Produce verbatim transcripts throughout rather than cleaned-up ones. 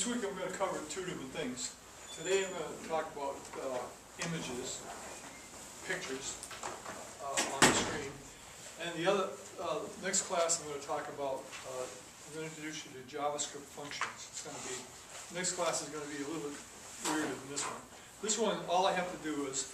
This week I'm going to cover two different things. Today I'm going to talk about uh, images, pictures uh, on the screen. And the other, uh, next class I'm going to talk about, uh, I'm going to introduce you to JavaScript functions. It's going to be, next class is going to be a little bit weirder than this one. This one, all I have to do is,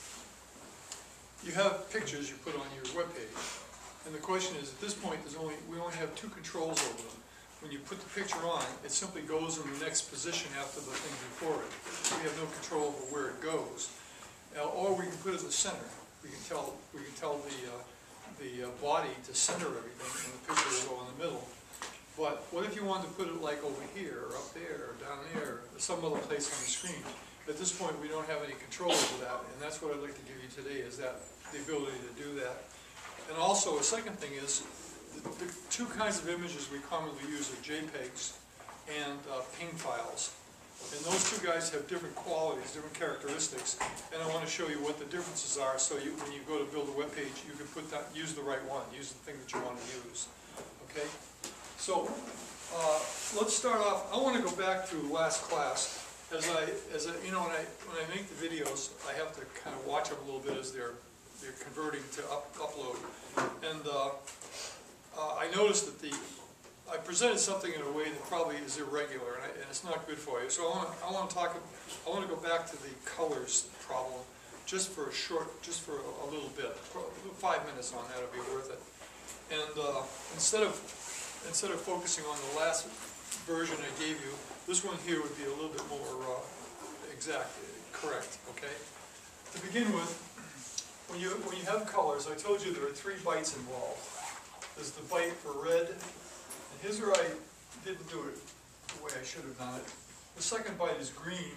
you have pictures you put on your web page. And the question is, at this point, there's only, we only have two controls over them. When you put the picture on, it simply goes in the next position after the thing before it. We have no control over where it goes. Uh, or we can put it in the center. We can tell we can tell the uh, the uh, body to center everything, and the picture will go in the middle. But what if you wanted to put it like over here, or up there, or down there, or some other place on the screen? At this point, we don't have any control over that, and that's what I'd like to give you today: is that the ability to do that. And also, a second thing is, the, the two kinds of images we commonly use are JPEGs and uh, PNG files. And those two guys have different qualities, different characteristics, and I want to show you what the differences are, so you, when you go to build a web page, you can put that, use the right one, use the thing that you want to use. Okay? So, uh, let's start off. I want to go back to last class. As I, as I, you know, when I when I make the videos, I have to kind of watch them a little bit as they're they're converting to up, upload. And uh, uh, I noticed that the I presented something in a way that probably is irregular, and, I, and it's not good for you. So I want I want to talk. I want to go back to the colors problem, just for a short, just for a, a little bit, five minutes on that would be worth it. And uh, instead of instead of focusing on the last version I gave you, this one here would be a little bit more uh, exact, correct. Okay. To begin with, when you when you have colors, I told you there are three bytes involved. There's the byte for red. And here's where I didn't do it the way I should have done it. The second byte is green,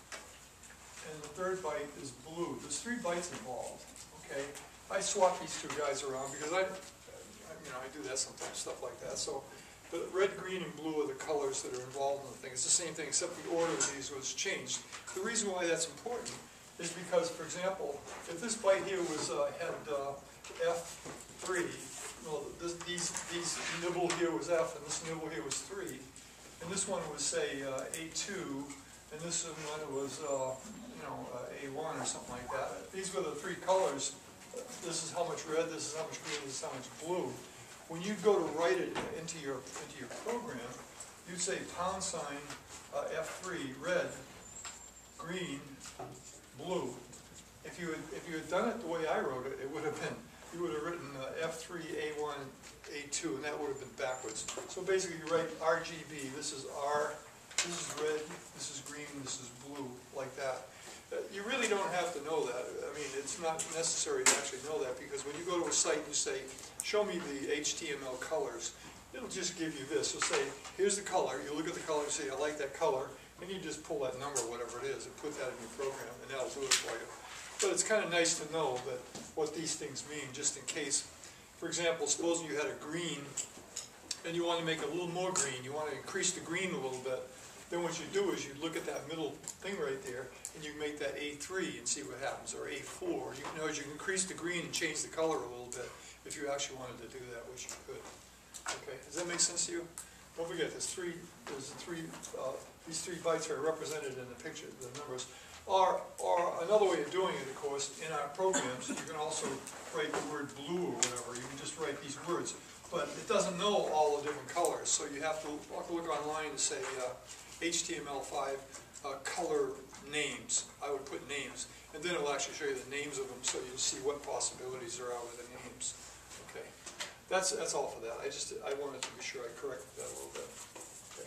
and the third byte is blue. There's three bytes involved. Okay. I swap these two guys around because I, I you know, I do that sometimes, stuff like that. So. But red, green, and blue are the colors that are involved in the thing. It's the same thing, except the order of these was changed. The reason why that's important is because, for example, if this byte here was uh, had uh, F three, well, this, these these nibble here was F, and this nibble here was three, and this one was say uh, A two, and this one was uh, you know uh, A one or something like that. These were the three colors. This is how much red. This is how much green. This is how much blue. When you go to write it into your into your program, you'd say pound sign uh, F three red, green, blue. If you had if you had done it the way I wrote it, it would have been you would have written uh, F three A one A two, and that would have been backwards. So basically, you write R G B. This is R. This is red. This is green. This is blue, like that. Uh, you really don't have to know that. I mean, it's not necessary to actually know that, because when you go to a site and you say, show me the H T M L colors, it'll just give you this. It'll say, here's the color. You look at the color and say, I like that color, and you just pull that number, whatever it is, and put that in your program, and that'll do it for you. But it's kind of nice to know that what these things mean, just in case. For example, supposing you had a green, and you want to make it a little more green, you want to increase the green a little bit, then what you do is you look at that middle thing right there, and you make that A three and see what happens, or A four. You know, you can increase the green and change the color a little bit if you actually wanted to do that, which you could. Okay, does that make sense to you? Don't forget, there's three. There's the three. Uh, these three bytes are represented in the picture, the numbers. Or, or another way of doing it, of course, in our programs, you can also write the word blue or whatever. You can just write these words, but it doesn't know all the different colors, so you have to look, look online and say. Uh, H T M L five uh, color names. I would put names, and then it'll actually show you the names of them, so you see what possibilities there are with the names. Okay, that's that's all for that. I just I wanted to be sure I corrected that a little bit. Okay.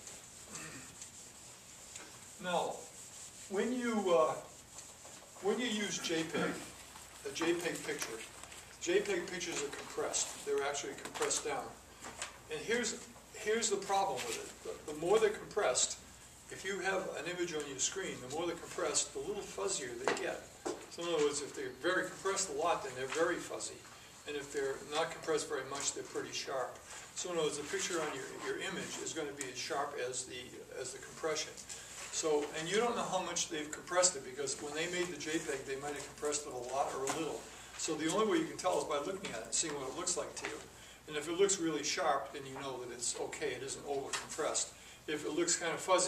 Now, when you uh, when you use JPEG, a JPEG picture, JPEG pictures are compressed. They're actually compressed down, and here's. Here's the problem with it. The, the more they're compressed, if you have an image on your screen, the more they're compressed, the little fuzzier they get. So in other words, if they're very compressed a lot, then they're very fuzzy. And if they're not compressed very much, they're pretty sharp. So in other words, the picture on your, your image is going to be as sharp as the, as the compression. So, and you don't know how much they've compressed it, because when they made the JPEG, they might have compressed it a lot or a little. So the only way you can tell is by looking at it and seeing what it looks like to you. And if it looks really sharp, then you know that it's okay, it isn't over compressed. If it looks kind of fuzzy,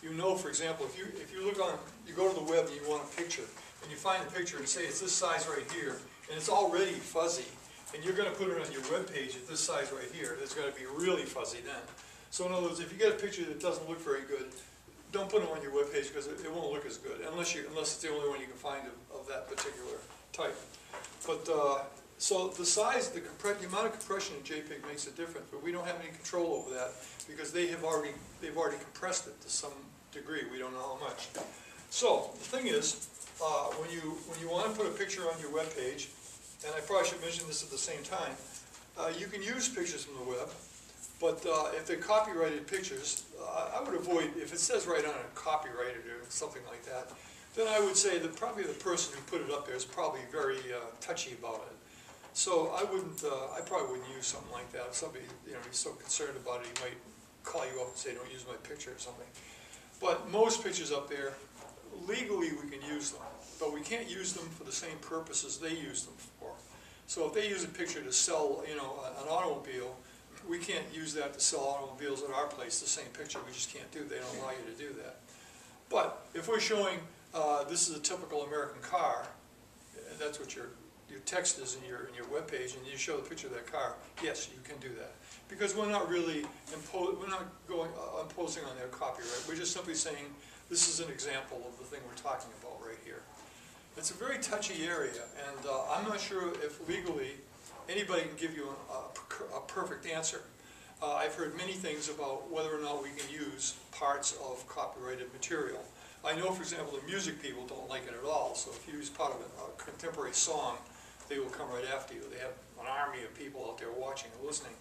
you know, for example, if you, if you look on, you go to the web and you want a picture, and you find a picture and say it's this size right here, and it's already fuzzy, and you're going to put it on your web page at this size right here, it's going to be really fuzzy then. So in other words, if you get a picture that doesn't look very good, don't put them on your web page because it, it won't look as good, unless you unless it's the only one you can find of, of that particular type. But uh, so the size, the, the amount of compression in JPEG makes a difference, but we don't have any control over that because they have already they've already compressed it to some degree. We don't know how much. So the thing is, uh, when you when you want to put a picture on your web page, and I probably should mention this at the same time, uh, you can use pictures from the web. But uh, if they're copyrighted pictures, uh, I would avoid, if it says right on it, copyrighted or something like that, then I would say that probably the person who put it up there is probably very uh, touchy about it. So I wouldn't, uh, I probably wouldn't use something like that. If somebody, you know, he's so concerned about it, he might call you up and say, don't use my picture or something. But most pictures up there, legally we can use them, but we can't use them for the same purposes they use them for. So if they use a picture to sell, you know, an automobile, we can't use that to sell automobiles at our place, the same picture. We just can't do. They don't allow you to do that. But if we're showing uh, this is a typical American car, and that's what your your text is in your in your web page, and you show the picture of that car, yes, you can do that because we're not really impo we're not going uh, imposing on their copyright. We're just simply saying this is an example of the thing we're talking about right here. It's a very touchy area, and uh, I'm not sure if legally anybody can give you a, a perfect answer. Uh, I've heard many things about whether or not we can use parts of copyrighted material. I know, for example, the music people don't like it at all, so if you use part of a, a contemporary song, they will come right after you. They have an army of people out there watching and listening.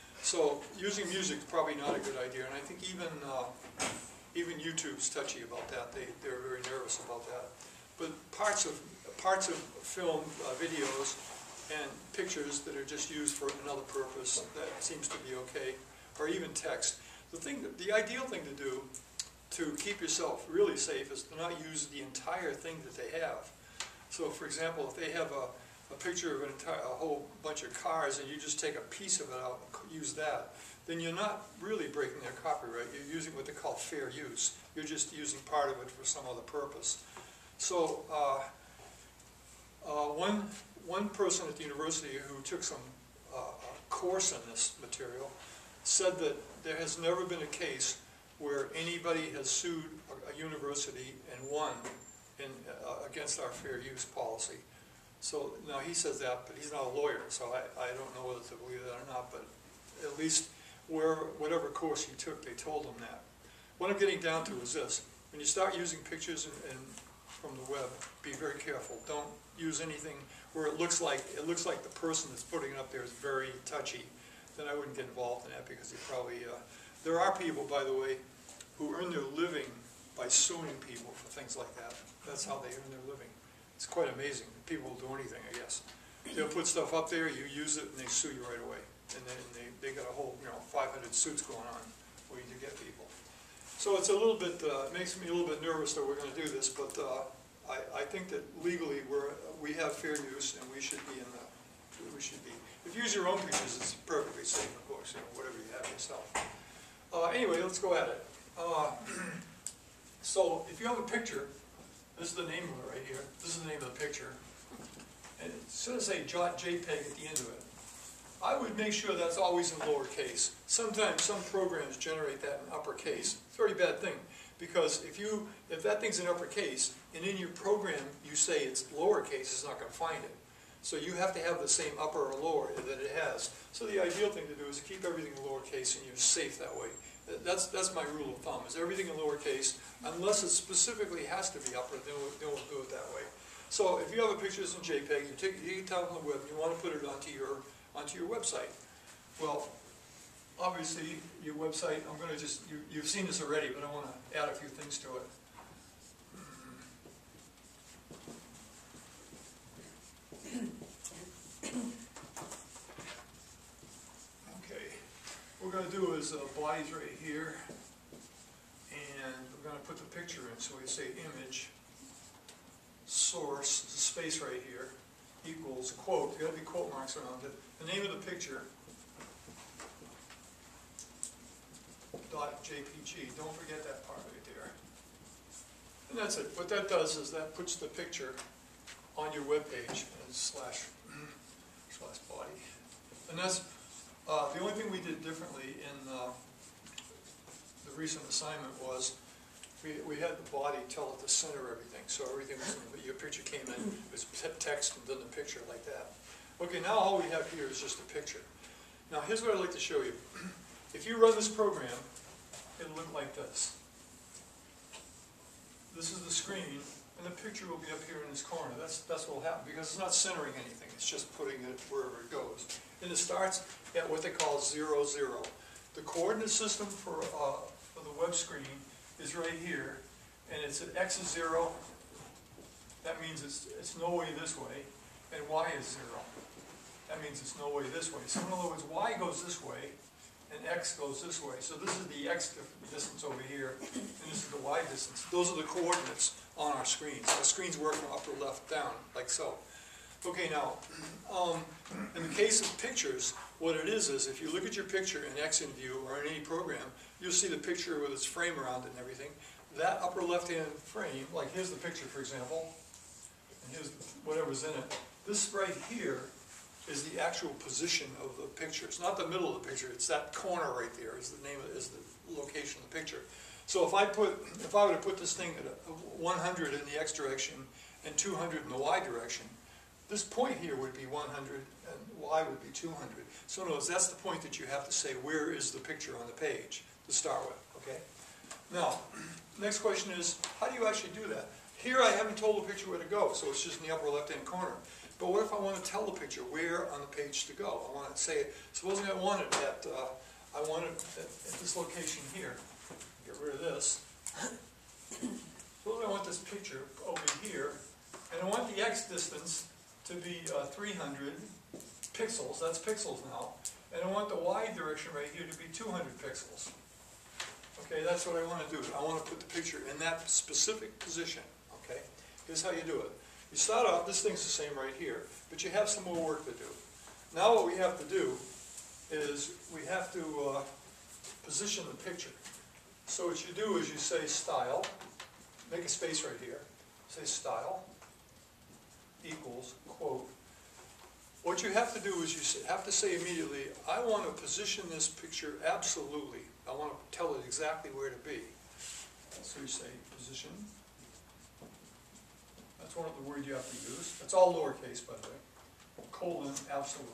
So using music is probably not a good idea, and I think even uh, even YouTube's touchy about that. They, they're very nervous about that. But parts of, parts of film, uh, videos, and pictures that are just used for another purpose, that seems to be okay, or even text. The thing, that, the ideal thing to do to keep yourself really safe is to not use the entire thing that they have. So for example, if they have a, a picture of an entire, a whole bunch of cars and you just take a piece of it out and use that, then you're not really breaking their copyright. You're using what they call fair use. You're just using part of it for some other purpose. So uh, uh, one One person at the university who took some uh, course in this material said that there has never been a case where anybody has sued a, a university and won in, uh, against our fair use policy. So now he says that, but he's not a lawyer, so I, I don't know whether to believe that or not, but at least where, whatever course he took, they told him that. What I'm getting down to is this. When you start using pictures and, and from the web, be very careful. Don't use anything where it looks like it looks like the person that's putting it up there is very touchy. Then I wouldn't get involved in that because they probably uh, there are people, by the way, who earn their living by suing people for things like that. That's how they earn their living. It's quite amazing. People will do anything, I guess. They'll put stuff up there, you use it, and they sue you right away. And then they they got a whole you know five hundred suits going on where you get people. So it's a little bit uh, it makes me a little bit nervous that we're going to do this, but. Uh, I, I think that legally we're, we have fair use and we should be in the, we should be. If you use your own pictures, it's perfectly safe, of course, you know, whatever you have yourself. Uh, anyway, let's go at it. Uh, so if you have a picture, this is the name of it right here. This is the name of the picture. And it should say .jpeg at the end of it. I would make sure that's always in lowercase. Sometimes some programs generate that in uppercase. It's a very bad thing. Because if you, if that thing's in uppercase, and in your program you say it's lowercase, it's not going to find it. So you have to have the same upper or lower that it has. So the ideal thing to do is keep everything in lowercase, and you're safe that way. That's that's my rule of thumb. Is everything in lowercase, unless it specifically has to be upper, then we'll, then we'll do it that way. So if you have a picture that's in JPEG, you take you take it out on the web, and you want to put it onto your onto your website. Well. Obviously, your website, I'm going to just, you, you've seen this already, but I want to add a few things to it. Okay, what we're going to do is uh, body's right here, and we're going to put the picture in, so we say image, source, the space right here, equals quote, there got to be quote marks around it, the name of the picture, .jpg. Don't forget that part right there. And that's it. What that does is that puts the picture on your web page and slash, slash body. And that's uh, the only thing we did differently in uh, the recent assignment was we, we had the body tell it to center everything. So everything was, in the, your picture came in, it was text and then the picture like that. Okay, now all we have here is just a picture. Now here's what I'd like to show you. If you run this program, it'll look like this. This is the screen, and the picture will be up here in this corner. That's, that's what will happen, because it's not centering anything. It's just putting it wherever it goes. And it starts at what they call zero, zero. The coordinate system for, uh, for the web screen is right here, and it's at x is zero. That means it's, it's no way this way, and y is zero. That means it's no way this way. So in other words, y goes this way, and x goes this way. So this is the x distance over here, and this is the y distance. Those are the coordinates on our screens. Our screens work from upper left down, like so. Okay, now, um, in the case of pictures, what it is is if you look at your picture in XNView or in any program, you'll see the picture with its frame around it and everything. That upper left-hand frame, like here's the picture, for example, and here's whatever's in it. This right here is the actual position of the picture. It's not the middle of the picture, it's that corner right there is the name of, is the location of the picture. So if I put, if I were to put this thing at a one hundred in the x direction and two hundred in the y direction, this point here would be one hundred and y would be two hundred. So in other words, that's the point that you have to say, where is the picture on the page to start with, okay? Now, next question is, how do you actually do that? Here I haven't told the picture where to go, so it's just in the upper left-hand corner. But what if I want to tell the picture where on the page to go? I want to say, supposing I want it at, uh, I want it at, at this location here. Get rid of this. Suppose I want this picture over here, and I want the x distance to be uh, three hundred pixels. That's pixels now. And I want the y direction right here to be two hundred pixels. Okay, that's what I want to do. I want to put the picture in that specific position. Okay, here's how you do it. You start off, this thing's the same right here, but you have some more work to do. Now what we have to do is we have to uh, position the picture. So what you do is you say style, make a space right here, say style equals, quote. What you have to do is you have to say immediately, I want to position this picture absolutely. I want to tell it exactly where to be. So you say position. That's one of the words you have to use. That's all lowercase, by the way. Colon, absolute.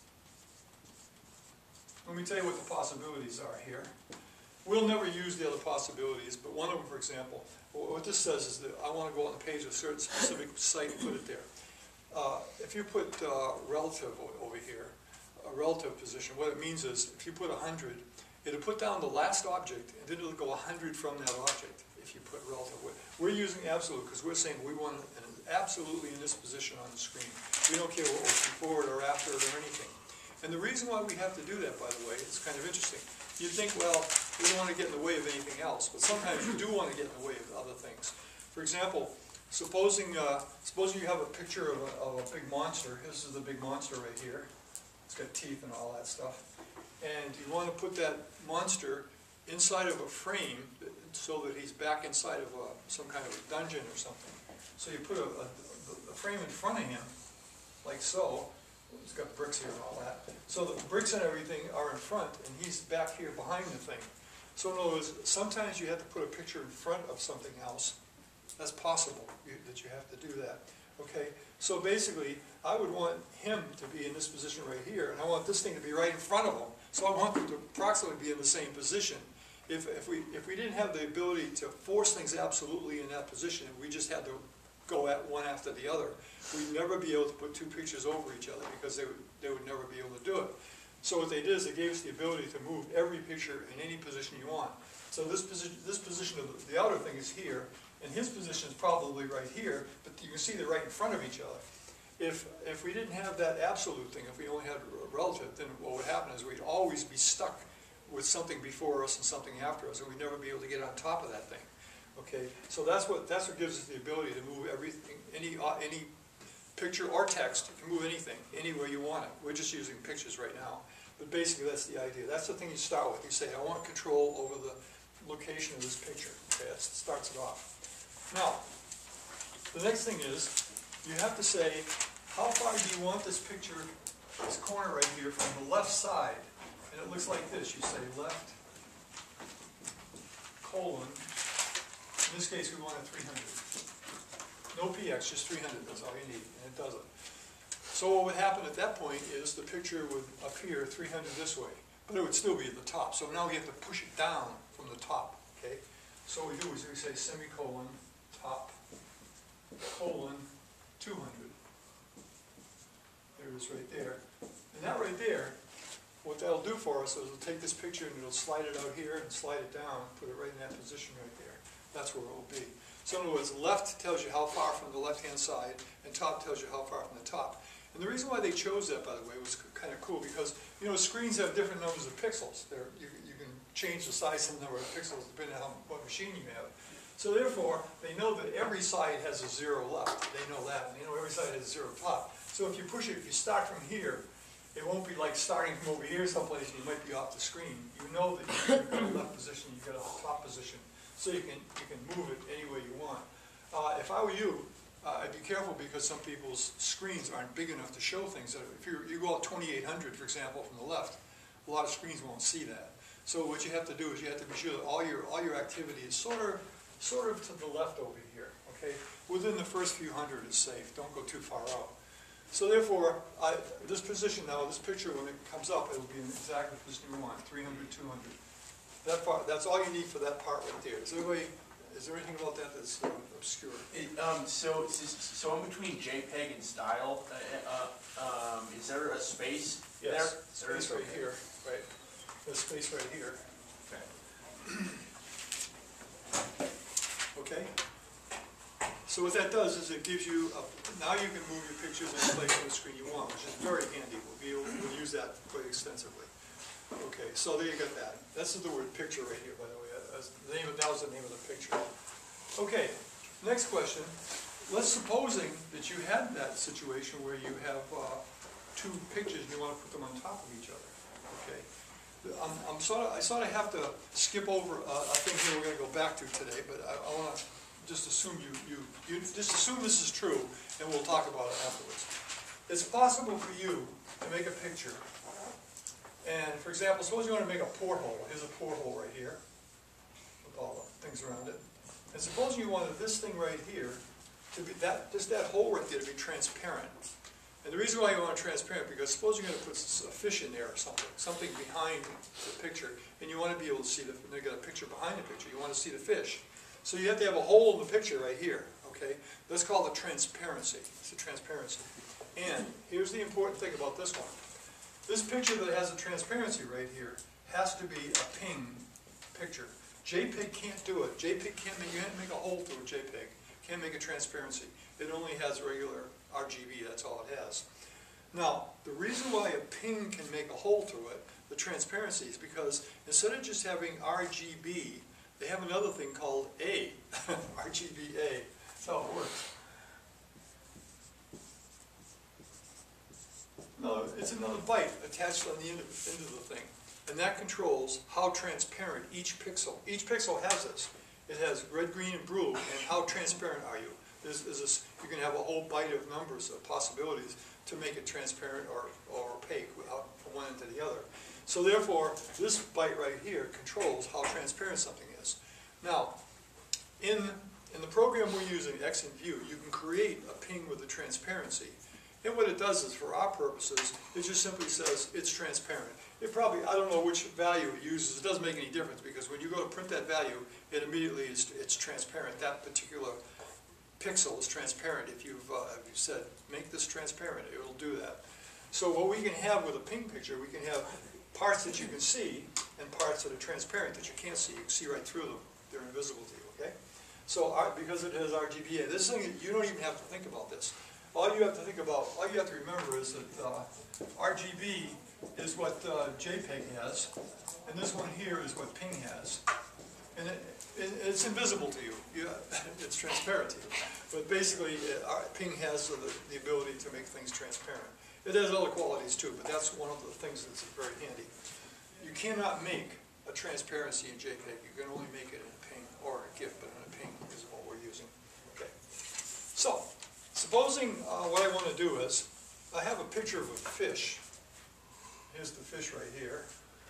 Let me tell you what the possibilities are here. We'll never use the other possibilities, but one of them, for example, what this says is that I want to go on the page of a certain specific site and put it there. Uh, if you put uh, relative over here, a relative position, what it means is if you put one hundred, it'll put down the last object, and then it'll go one hundred from that object if you put relative. We're using absolute because we're saying we want it absolutely in this position on the screen. We don't care what was before it or after it or anything. And the reason why we have to do that, by the way, is kind of interesting. You think, well, we don't want to get in the way of anything else, but sometimes you do want to get in the way of other things. For example, supposing uh, supposing you have a picture of a, of a big monster. This is the big monster right here. It's got teeth and all that stuff. And you want to put that monster inside of a frame so that he's back inside of a, some kind of a dungeon or something. So you put a, a, a frame in front of him, like so. It's got bricks here and all that. So the bricks and everything are in front, and he's back here behind the thing. So in other words, sometimes you have to put a picture in front of something else. That's possible, you, that you have to do that. Okay, so basically, I would want him to be in this position right here, and I want this thing to be right in front of him. So I want them to approximately be in the same position. If, if, we, if we didn't have the ability to force things absolutely in that position, we just had to go at one after the other, we'd never be able to put two pictures over each other because they would, they would never be able to do it. So what they did is they gave us the ability to move every picture in any position you want. So this position, this position of the, the outer thing is here, and his position is probably right here, but you can see they're right in front of each other. If, if we didn't have that absolute thing, if we only had a relative, then what would happen is we'd always be stuck with something before us and something after us, and we'd never be able to get on top of that thing. Okay, so that's what that's what gives us the ability to move everything, any uh, any picture or text. You can move anything anywhere you want it. We're just using pictures right now, but basically that's the idea. That's the thing you start with. You say, I want control over the location of this picture. Okay, that starts it off. Now, the next thing is, you have to say, how far do you want this picture, this corner right here, from the left side? And it looks like this. You say left, colon, in this case we wanted three hundred. No P X, just three hundred, that's all you need, and it does it. So what would happen at that point is the picture would appear three hundred this way, but it would still be at the top. So now we have to push it down from the top, okay? So what we do is we say semicolon, top, colon, two hundred. There it is right there. And that right there, what that'll do for us is it'll take this picture and it'll slide it out here and slide it down, put it right in that position right there. That's where it will be. So in other words, left tells you how far from the left-hand side, and top tells you how far from the top. And the reason why they chose that, by the way, was kind of cool because, you know, screens have different numbers of pixels. They're, you, you can change the size and number of pixels depending on how, what machine you have. So therefore, they know that every side has a zero left. They know that. And they know every side has a zero top. So if you push it, if you start from here, it won't be like starting from over here someplace and you might be off the screen. You know that you've got a left position, you've got a top position. So you can, you can move it any way you want. Uh, if I were you, uh, I'd be careful because some people's screens aren't big enough to show things. If you you go out twenty-eight hundred, for example, from the left, a lot of screens won't see that. So what you have to do is you have to be sure that all your all your activity is sort of sort of to the left over here. Okay, within the first few hundred is safe. Don't go too far out. So therefore, I, this position now, this picture when it comes up, it will be in exactly the position you want, three hundred, two hundred. That part, that's all you need for that part right there. Is there, anybody, is there anything about that that's uh, obscure? It, um, so, so in between JPEG and style, uh, uh, um, is there a space yes, there? Space right here, right. There's space right here. Okay. Okay? So what that does is it gives you, a, now you can move your pictures any place on the screen you want, which is very handy. We'll, be able, we'll use that quite extensively. Okay, so there you got that. This is the word picture right here, by the way. That's the name of, that was the name of the picture. Okay, next question. Let's supposing that you had that situation where you have uh, two pictures and you want to put them on top of each other. Okay, I'm, I'm sort of, I sort of have to skip over a, a thing here we're going to go back to today, but I, I want to just assume you, you, you just assume this is true, and we'll talk about it afterwards. It's possible for you to make a picture. And for example, suppose you want to make a porthole. Here's a porthole right here with all the things around it. And suppose you wanted this thing right here to be that just that hole right there to be transparent. And the reason why you want it transparent because suppose you're going to put a fish in there or something, something behind the picture, and you want to be able to see the. They got a picture behind the picture. You want to see the fish, so you have to have a hole in the picture right here. Okay, that's called the transparency. It's the transparency. And here's the important thing about this one. This picture that has a transparency right here has to be a ping picture. JPEG can't do it. JPEG can't make, you can't make a hole through a JPEG. Can't make a transparency. It only has regular R G B, that's all it has. Now, the reason why a ping can make a hole through it, the transparency, is because instead of just having R G B, they have another thing called A, R G B A. That's how it works. No, it's another byte attached on the end of, end of the thing. And that controls how transparent each pixel. Each pixel has this. It has red, green, and blue, and how transparent are you? There's, there's this, you can have a whole byte of numbers of possibilities to make it transparent or, or opaque without from one end to the other. So therefore, this byte right here controls how transparent something is. Now, in, in the program we're using, XNView, you can create a ping with the transparency. And what it does is, for our purposes, it just simply says it's transparent. It probably, I don't know which value it uses, it doesn't make any difference because when you go to print that value, it immediately is it's transparent. That particular pixel is transparent. If you've, uh, if you've said, make this transparent, it will do that. So what we can have with a ping picture, we can have parts that you can see and parts that are transparent that you can't see. You can see right through them. They're invisible to you, okay? So our, because it has R G B A, this thing, you don't even have to think about this. All you have to think about, all you have to remember is that uh, R G B is what uh, JPEG has, and this one here is what ping has. And it, it, it's invisible to you. you it's transparent to you. But basically, it, our, ping has the, the ability to make things transparent. It has other qualities too, but that's one of the things that's very handy. You cannot make a transparency in JPEG. You can only make it in a ping or a GIF, but in a ping is what we're using. supposing uh, what I want to do is, I have a picture of a fish. Here's the fish right here.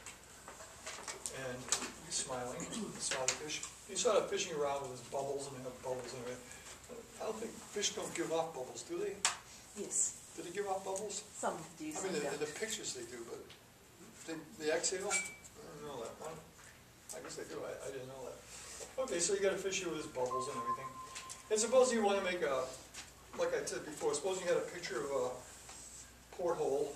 And he's smiling, you saw the fish. He started fishing around with his bubbles, and they have bubbles in it. I don't think fish don't give off bubbles, do they? Yes, Do they give off bubbles? some do, I some mean, in don't. the pictures they do, but they, they exhale? I don't know that. I, I guess they do, I, I didn't know that. Okay, so you got a fish here with his bubbles and everything. And suppose you want to make a, like I said before, suppose you had a picture of a porthole,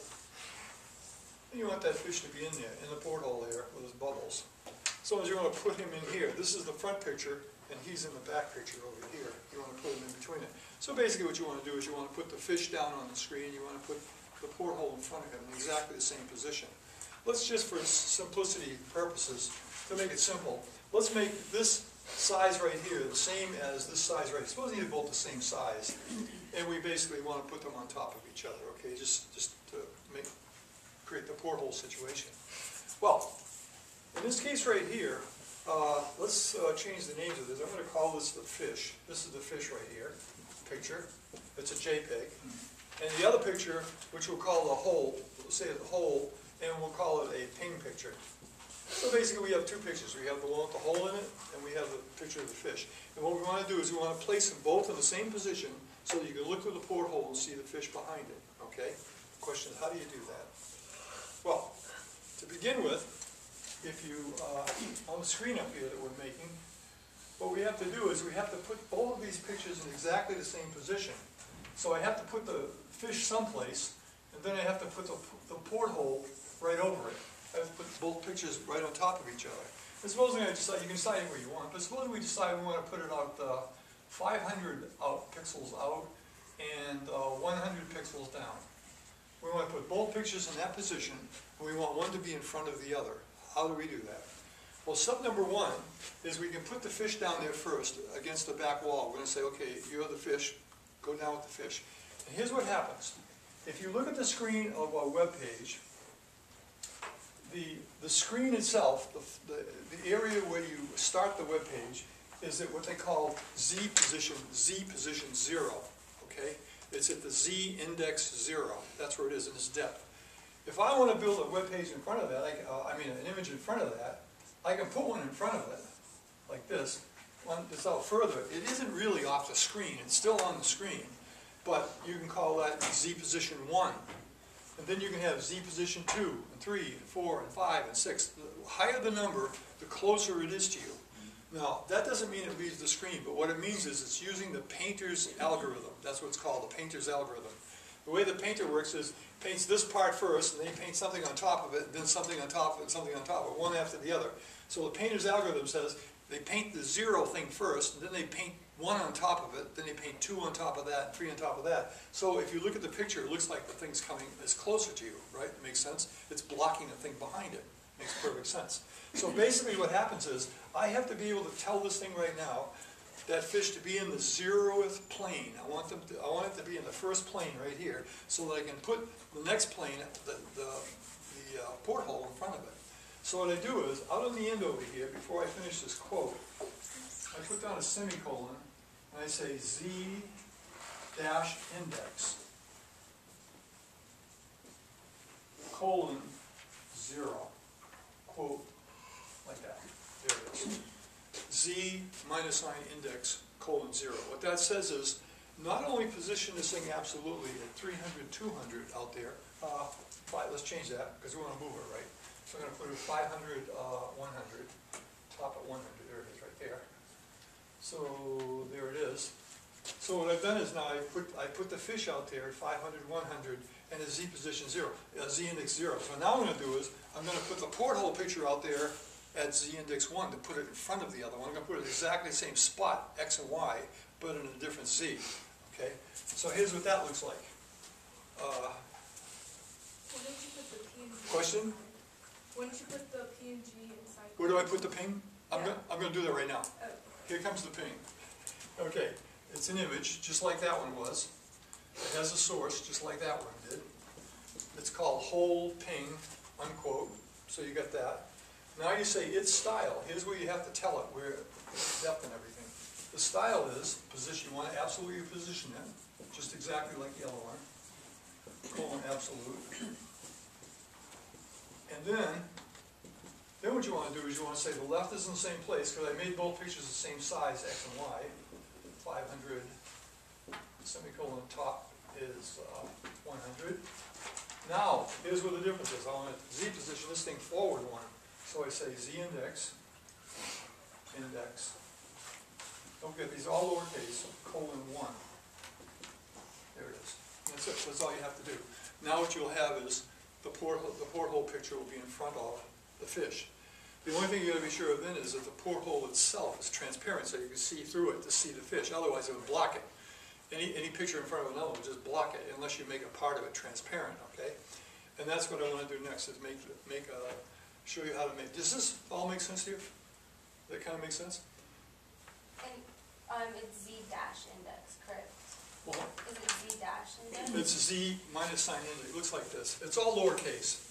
and you want that fish to be in there, in the porthole there with his bubbles. So as you want to put him in here, this is the front picture, and he's in the back picture over here. You want to put him in between it. So basically what you want to do is you want to put the fish down on the screen, you want to put the porthole in front of him in exactly the same position. Let's just, for simplicity purposes, to make it simple, let's make this size right here the same as this size right here. Suppose they're both the same size, and we basically want to put them on top of each other, okay, just, just to make, create the porthole situation. Well, in this case right here, uh, let's uh, change the names of this. I'm going to call this the fish. This is the fish right here, picture. It's a JPEG. And the other picture, which we'll call the whole, we'll say the whole, and we'll call it a ping picture. So basically we have two pictures. We have the one with the hole in it, and we have the picture of the fish. And what we want to do is we want to place them both in the same position so that you can look through the porthole and see the fish behind it, okay? The question is, how do you do that? Well, to begin with, if you, uh, on the screen up here that we're making, what we have to do is we have to put both of these pictures in exactly the same position. So I have to put the fish someplace, and then I have to put the, the porthole right over it. I have to put both pictures right on top of each other. And supposing I decide, you can decide where you want, but supposing we decide we want to put it out uh, five hundred out, pixels out and uh, one hundred pixels down. We want to put both pictures in that position, and we want one to be in front of the other. How do we do that? Well, step number one is we can put the fish down there first against the back wall. We're going to say, okay, you're the fish, go down with the fish. And here's what happens. If you look at the screen of a web page, the, the screen itself, the, the, the area where you start the web page, is at what they call Z position, Z position zero, okay? It's at the Z index zero. That's where it is in its depth. If I want to build a web page in front of that, I, uh, I mean an image in front of that, I can put one in front of it, like this, one that's out further. It isn't really off the screen, it's still on the screen, but you can call that Z position one. And then you can have Z position two, and three, and four, and five, and six. The higher the number, the closer it is to you. Now, that doesn't mean it leaves the screen, but what it means is it's using the painter's algorithm. That's what it's called, the painter's algorithm. The way the painter works is paints this part first, and then he paints something on top of it, then something on top of it, and something on top of it, one after the other. So the painter's algorithm says they paint the zero thing first, and then they paint one on top of it, then they paint two on top of that, and three on top of that. So if you look at the picture, it looks like the thing's coming, is closer to you, right? It makes sense? It's blocking the thing behind it. Makes perfect sense. So basically what happens is, I have to be able to tell this thing right now, that fish to be in the zeroth plane. I want them to, I want it to be in the first plane right here, so that I can put the next plane, the, the, the uh, porthole in front of it. So what I do is, out on the end over here, before I finish this quote, I put down a semicolon, and I say Z dash index, colon, zero, quote, like that. There it is. Z minus sign index colon zero. What that says is, not only position this thing absolutely at three hundred, two hundred out there, uh, five, let's change that, because we want to move it, right? So I'm going to put it five hundred, uh, one hundred, top at one hundred, there it is right there. So there it is. So what I've done is now I put, I put the fish out there at five hundred, one hundred, and a Z position zero, a Z index zero. So now what I'm going to do is, I'm going to put the porthole picture out there at Z index one to put it in front of the other one. I'm going to put it exactly the same spot, X and Y, but in a different Z. Okay? So here's what that looks like. Uh, When did you put the P N G? question? When did you put the P N G inside? Where do I put the ping? I'm Yeah. going I'm going to do that right now. Oh. Here comes the ping. Okay, it's an image, just like that one was. It has a source, just like that one did. It's called whole ping, unquote. So you got that. Now you say its style. Here's where you have to tell it where its depth and everything. The style is position. You want to absolutely position it. just exactly like the other one, colon absolute. And then, then what you want to do is you want to say the left is in the same place, because I made both pictures the same size, X and Y, five hundred, semicolon top is uh, one hundred. Now, here's what the difference is. I want to Z position this thing forward one. So I say Z index, index. Don't forget, these are all lowercase, colon one. There it is. That's it. That's all you have to do. Now what you'll have is the porthole, the porthole picture will be in front of the fish. The only thing you got to be sure of then is that the porthole itself is transparent, so you can see through it to see the fish. Otherwise, it would block it. Any, any picture in front of another would just block it unless you make a part of it transparent, okay? And that's what I want to do next, is make, make a, show you how to make, does this all make sense to you? Does that kind of make sense? And, um, it's Z dash index, correct? Well, Is it Z dash index? it's Z minus sign index, it looks like this. It's all lowercase.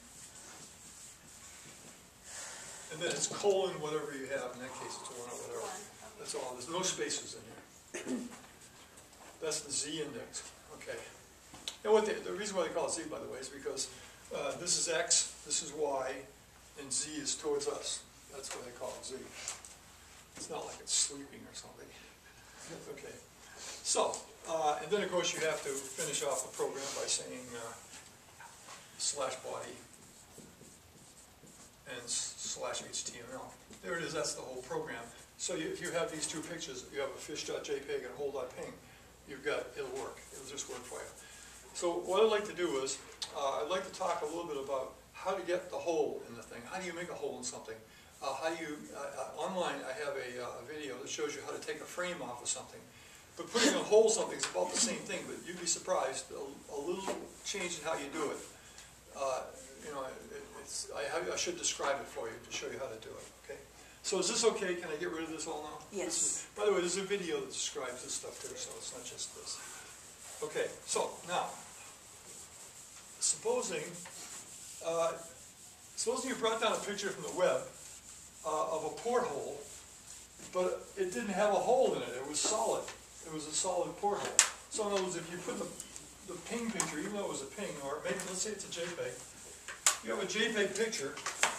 And then it's colon whatever you have, in that case it's one or whatever. One, okay. That's all, there's no spaces in here. That's the Z index, okay. And what they, the reason why they call it Z, by the way, is because uh, this is X, this is Y, and Z is towards us. That's why they call it Z. It's not like it's sleeping or something. Okay. So, uh, and then of course you have to finish off the program by saying uh, slash body and s- slash H T M L. There it is, that's the whole program. So you, if you have these two pictures, you have a fish.jpg and a whole.ping, you've got, it'll work, it'll just work for you. So what I'd like to do is, uh, I'd like to talk a little bit about how to get the hole in the thing. How do you make a hole in something? Uh, how do you, uh, uh, online I have a, uh, a video that shows you how to take a frame off of something. But putting a hole in something is about the same thing, but you'd be surprised, a, a little change in how you do it. Uh, you know, it, it's, I, I should describe it for you to show you how to do it, okay? So is this okay? Can I get rid of this all now? Yes. This is, by the way, there's a video that describes this stuff too, so it's not just this. Okay, so now, supposing, uh, supposing you brought down a picture from the web uh, of a porthole, but it didn't have a hole in it, it was solid. It was a solid porthole. So in other words, if you put the, the ping picture, even though it was a ping, or maybe, let's say it's a JPEG, you have a JPEG picture,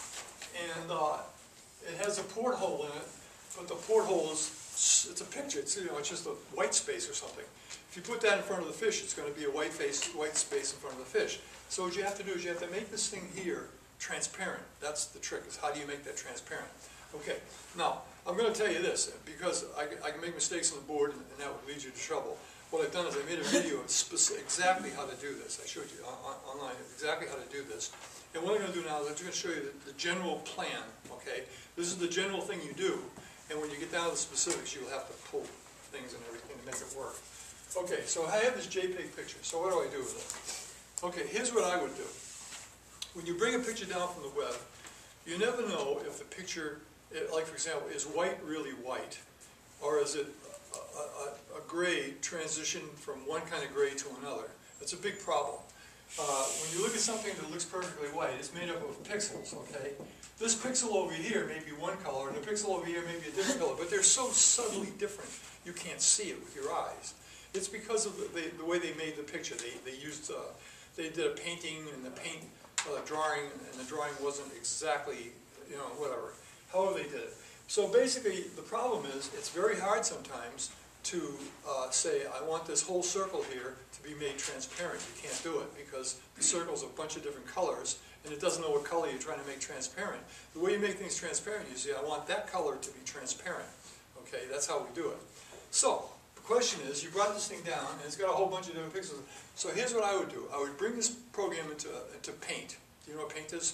and uh, it has a porthole in it, but the porthole is, it's a picture, it's, you know, it's just a white space or something. If you put that in front of the fish, it's going to be a white face, white space in front of the fish. So what you have to do is you have to make this thing here transparent. That's the trick, is how do you make that transparent? Okay, now, I'm going to tell you this, because I, I can make mistakes on the board, and, and that would lead you to trouble. What I've done is I made a video of speci- exactly how to do this. I showed you on, on, online exactly how to do this. And what I'm going to do now is I'm going to show you the, the general plan, okay? This is the general thing you do, and when you get down to the specifics, you'll have to pull things and everything to make it work. Okay, so I have this JPEG picture, so what do I do with it? Okay, here's what I would do. When you bring a picture down from the web, you never know if the picture, it, like for example, is white really white, or is it a, a, a gray transition from one kind of gray to another. It's a big problem. Uh, when you look at something that looks perfectly white, it's made up of pixels, okay? This pixel over here may be one color, and the pixel over here may be a different color, but they're so subtly different, you can't see it with your eyes. It's because of the, the, the way they made the picture. They, they used, uh, they did a painting, and the paint, uh, drawing, and the drawing wasn't exactly, you know, whatever. However they did it. So basically, the problem is, it's very hard sometimes to uh, say, I want this whole circle here to be made transparent. You can't do it, because the circle's a bunch of different colors, and it doesn't know what color you're trying to make transparent. The way you make things transparent, you say, I want that color to be transparent. Okay, that's how we do it. So, the question is, you brought this thing down, and it's got a whole bunch of different pixels. So here's what I would do. I would bring this program into, into Paint. Do you know what Paint is?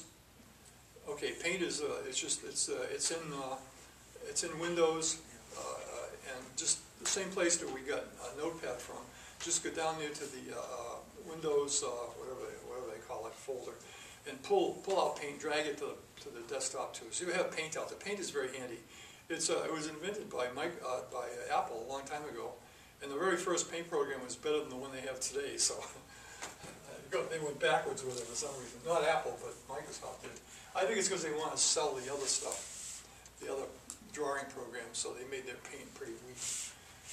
Okay, Paint is, uh, it's just, it's, uh, it's in, uh, it's in Windows, uh, and just the same place that we got a Notepad from. Just go down there to the uh, Windows, uh, whatever, they, whatever they call it, folder, and pull, pull out Paint, drag it to the, to the desktop too. So you have Paint out there. Paint is very handy. It's, uh, it was invented by, Mike, uh, by Apple a long time ago, and the very first Paint program was better than the one they have today, so they went backwards with it for some reason. Not Apple, but Microsoft did. I think it's because they want to sell the other stuff, the other drawing programs, so they made their Paint pretty weak.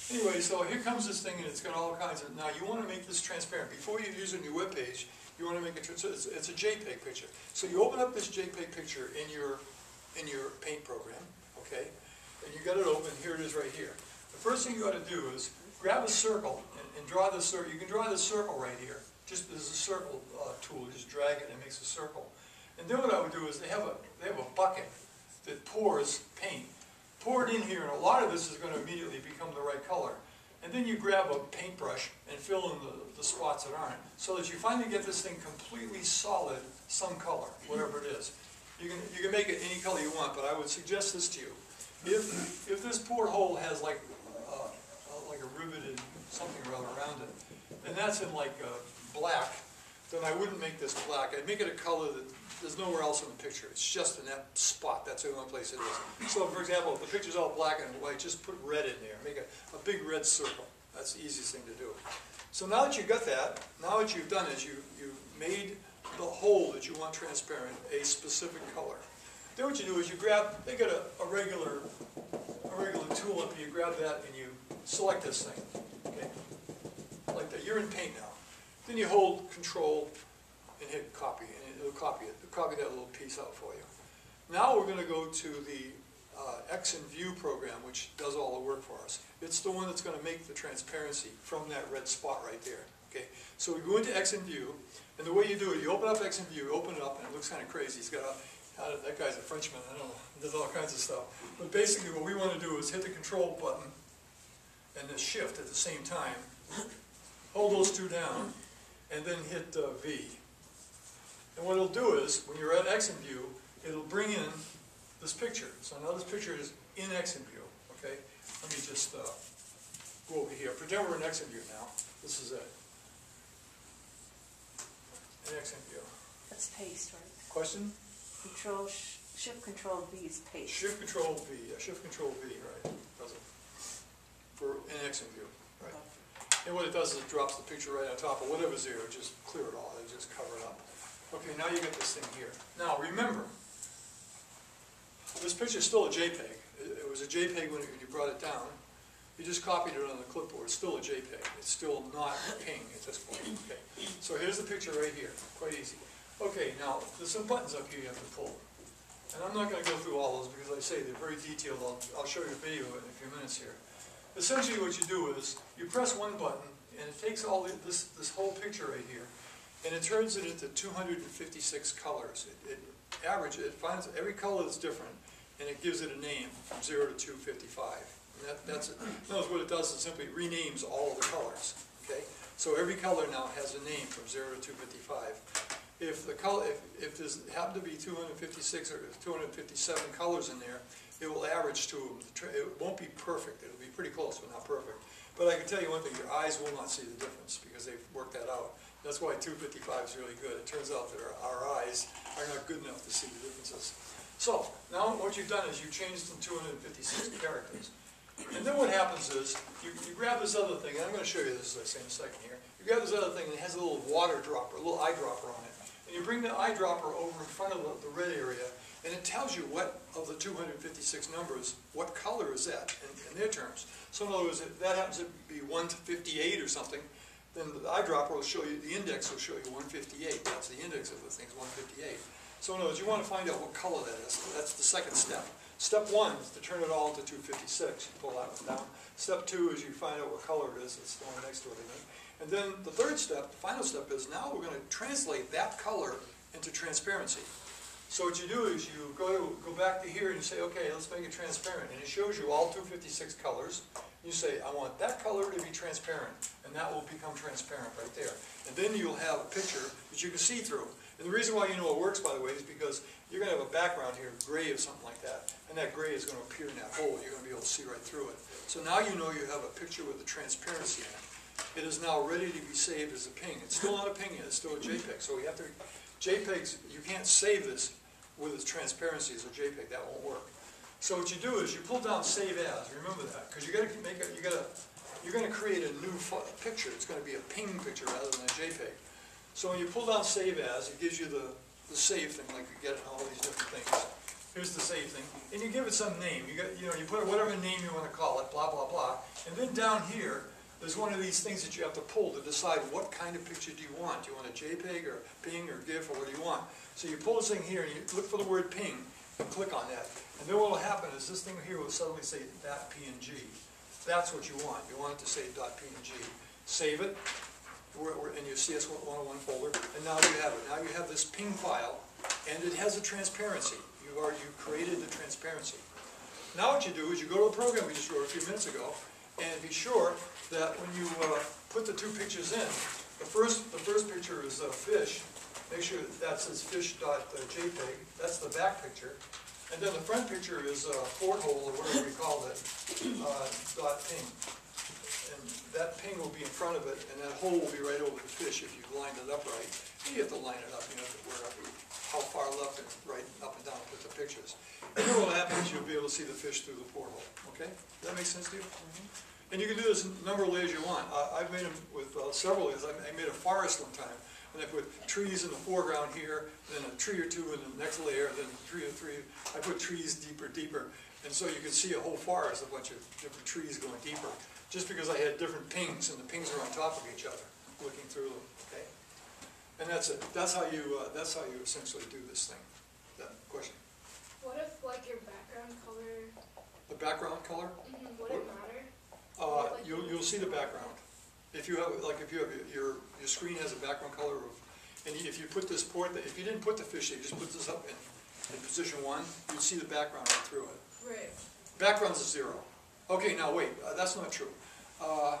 Anyway, so here comes this thing, and it's got all kinds of, now you want to make this transparent. Before you use it on your webpage, you want to make it, it's, it's a JPEG picture. So you open up this JPEG picture in your, in your Paint program, okay? And you got it open, here it is right here. The first thing you ought to do is grab a circle and, and draw the circle. You can draw this circle right here. Just there's a circle uh, tool, just drag it and it makes a circle. And then what I would do is they have a, they have a bucket that pours paint. Pour it in here, and a lot of this is going to immediately become the right color. And then you grab a paintbrush and fill in the, the spots that aren't, so that you finally get this thing completely solid, some color, whatever it is. You can, you can make it any color you want, but I would suggest this to you. If, if this poured hole has like, uh, uh, like a riveted something or other around it, and that's in like uh, black, then I wouldn't make this black. I'd make it a color that there's nowhere else in the picture. It's just in that spot. That's the only place it is. So, for example, if the picture's all black and white, just put red in there. Make a, a big red circle. That's the easiest thing to do. So now that you've got that, now what you've done is you, you've made the hole that you want transparent a specific color. Then what you do is you grab, they got a, a regular a regular tool up here. You grab that and you select this thing. Okay? Like that. You're in Paint now. Then you hold Control and hit copy, and it'll copy it. It'll copy that little piece out for you. Now we're going to go to the uh, X and View program, which does all the work for us. It's the one that's going to make the transparency from that red spot right there. Okay, so we go into X and View, and the way you do it, you open up X and View, open it up, and it looks kind of crazy. He's got a, how did, that guy's a Frenchman, I don't know, he does all kinds of stuff. But basically what we want to do is hit the Control button and the Shift at the same time, hold those two down, and then hit uh, V. And what it'll do is, when you're at X and View, it'll bring in this picture. So now this picture is in X and View, okay? Let me just uh, go over here. Pretend we're in X and View now. This is it. In X and View. That's paste, right? Question? Control, sh shift control V is paste. Shift Control V, yeah, Shift Control V, right? Does it. For in X and View, right? And what it does is it drops the picture right on top of whatever's there, just clear it all, it just cover it up. Okay, now you get this thing here. Now remember, this picture is still a JPEG. It, it was a JPEG when you brought it down. You just copied it on the clipboard. It's still a JPEG. It's still not ping at this point. Okay, so here's the picture right here. Quite easy. Okay, now there's some buttons up here you have to pull. And I'm not going to go through all those because, like I say, they're very detailed. I'll, I'll show you a video in a few minutes here. Essentially what you do is you press one button and it takes all the, this, this whole picture right here and it turns it into two hundred fifty-six colors. It, it average, it finds every color that's different and it gives it a name from zero to two fifty-five. And that, that's it. Notice what it does is simply renames all of the colors. Okay, so every color now has a name from zero to two fifty-five. If the color, if, if there's happen to be two hundred fifty-six or two hundred fifty-seven colors in there, it will average to them. It won't be perfect. It'll be pretty close, but not perfect. But I can tell you one thing: your eyes will not see the difference because they've worked that out. That's why two fifty-five is really good. It turns out that our, our eyes are not good enough to see the differences. So now what you've done is you've changed them two hundred fifty-six characters. And then what happens is you, you grab this other thing, and I'm going to show you this, as I say, in a second here. You grab this other thing, and it has a little water dropper, a little eyedropper on it. And you bring the eyedropper over in front of the, the red area, and it tells you what of the two hundred fifty-six numbers, what color is that in, in their terms. So in other words, if that happens to be one to fifty-eight or something, then the eyedropper will show you, the index will show you one fifty-eight. That's the index of the thing, is one fifty-eight. So in other words, you want to find out what color that is. That's the second step. Step one is to turn it all into two fifty-six. You pull that one down. Step two is you find out what color it is. It's the one next to it again. And then the third step, the final step, is now we're going to translate that color into transparency. So what you do is you go to, go back to here and you say, okay, let's make it transparent. And it shows you all two fifty-six colors. You say, I want that color to be transparent. And that will become transparent right there. And then you'll have a picture that you can see through. And the reason why you know it works, by the way, is because you're going to have a background here, gray or something like that. And that gray is going to appear in that hole. You're going to be able to see right through it. So now you know you have a picture with the transparency in it. It is now ready to be saved as a ping. It's still not a ping yet. It's still a JPEG. So we have to, JPEGs, you can't save this with its transparency as a JPEG. That won't work. So what you do is you pull down Save As. Remember that, because you got to make a, you got to, you're going to create a new picture. It's going to be a ping picture rather than a JPEG. So when you pull down Save As, it gives you the, the save thing like you get in all these different things. here's the save thing, and you give it some name. You got, you know, you put whatever name you want to call it, blah, blah, blah. And then down here, there's one of these things that you have to pull to decide what kind of picture do you want. Do you want a JPEG or PNG or GIF or what do you want? So you pull this thing here and you look for the word ping and click on that. And then what will happen is this thing here will suddenly say .png. That's what you want. You want it to say .png. Save it, we're, we're in your C S one oh one folder, and now you have it. Now you have this ping file, and it has a transparency. You've already you've created the transparency. Now what you do is you go to the program we just wrote a few minutes ago, and be sure that when you uh, put the two pictures in, the first the first picture is a fish. Make sure that, that says fish.jpg. That's the back picture. And then the front picture is a porthole, or whatever we call it, uh, dot ping. And that ping will be in front of it, and that hole will be right over the fish if you've lined it up right. You have to line it up, you know, where, how far left and right, up and down with the pictures. And then what will happen is you'll be able to see the fish through the porthole, okay? Does that make sense to you? Mm-hmm. And you can do this a number of layers you want. Uh, I've made them with uh, several layers. I made a forest one time, and I put trees in the foreground here, then a tree or two in the next layer, then three or three. I put trees deeper, deeper, and so you can see a whole forest, a bunch of different trees going deeper, just because I had different pings, and the pings are on top of each other, looking through them, okay? And that's it. That's how you, uh, that's how you essentially do this thing. That question? What if, like, your background color, The background color? mm, would it matter? Uh, you'll, you'll see the background. If you have, like, if you have, your, your screen has a background color of, and if you put this port, if you didn't put the fish, you just put this up in, in position one, you'd see the background right through it. Right. Background's a zero. Okay, now wait, uh, that's not true. Uh,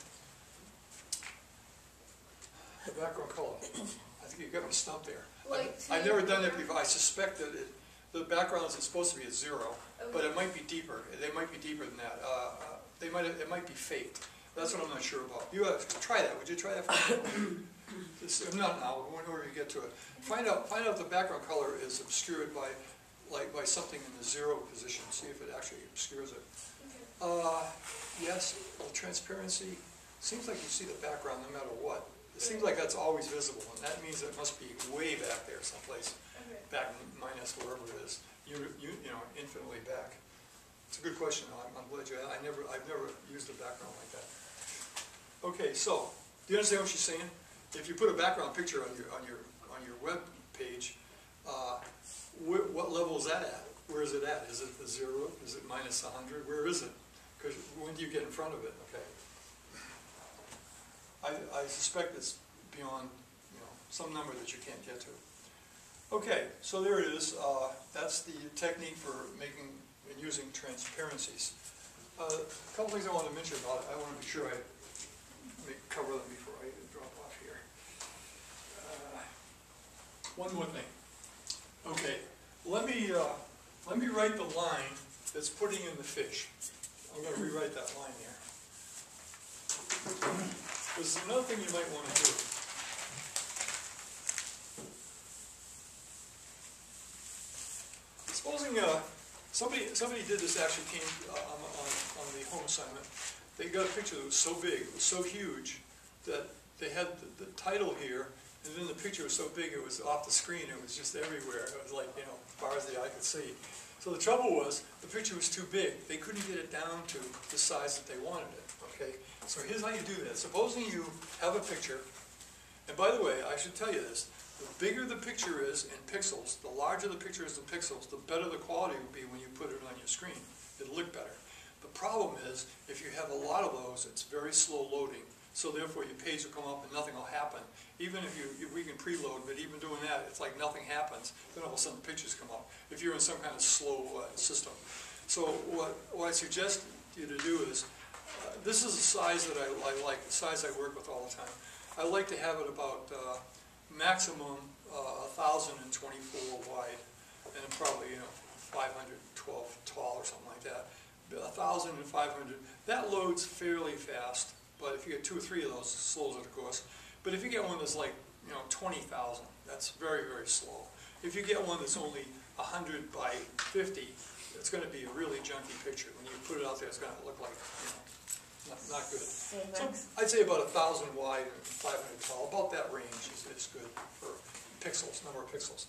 the background color, I think you got me stumped there. Like, I've, I've never done it before. I suspect that it, the background is supposed to be a zero, but it might be deeper. They might be deeper than that. Uh, uh, they might, it might be faked. That's what I'm not sure about. You have to try that. Would you try that for me? Just, not now, whenever you get to it. Find out, find out if the background color is obscured by, like, by something in the zero position. See if it actually obscures it. Okay. Uh, yes, well, transparency, seems like you see the background no matter what. It seems like that's always visible, and that means it must be way back there someplace, Okay. back minus wherever it is, you, you, you know, infinitely back. It's a good question, I'm, I'm glad you, I never, I've never used a background like that. Okay, so, do you understand what she's saying? If you put a background picture on your, on your, on your web page, uh, wh what level is that at? Where is it at? Is it the zero? Is it minus a hundred? Where is it? Because when do you get in front of it? Okay. I, I suspect it's beyond, you know, some number that you can't get to. Okay, so there it is. Uh, that's the technique for making and using transparencies. Uh, a couple things I want to mention about it. I want to be sure I make, cover them before I drop off here. Uh, one more thing. Okay, let me uh, let me write the line that's putting in the fish. I'm going to rewrite that line here. There's another thing you might want to do. Supposing uh, somebody somebody did this actually came uh, on, on, on the home assignment. They got a picture that was so big, it was so huge, that they had the, the title here, and then the picture was so big it was off the screen, it was just everywhere. It was like, you know, as far as the eye could see. So the trouble was, the picture was too big. They couldn't get it down to the size that they wanted it, okay? So here's how you do that. Supposing you have a picture, and by the way, I should tell you this, the bigger the picture is in pixels, the larger the picture is in pixels, the better the quality will be when you put it on your screen. It'll look better. The problem is, if you have a lot of those, it's very slow loading. So therefore, your page will come up and nothing will happen. Even if you, if we can preload, but even doing that, it's like nothing happens. Then all of a sudden, pictures come up. If you're in some kind of slow uh, system. So what, what I suggest you to do is, uh, this is a size that I, I like, the size I work with all the time. I like to have it about uh, maximum uh, one thousand twenty-four wide, and probably, you know, five hundred twelve tall or something like that. one thousand and five hundred, that loads fairly fast. But if you get two or three of those, it slows it, of course. But if you get one that's like, you know, twenty thousand, that's very, very slow. If you get one that's only one hundred by fifty, it's going to be a really junky picture. When you put it out there, it's going to look like, you know, not, not good. Same So regs. I'd say about one thousand wide and five hundred tall. About that range is, is good for pixels, number of pixels.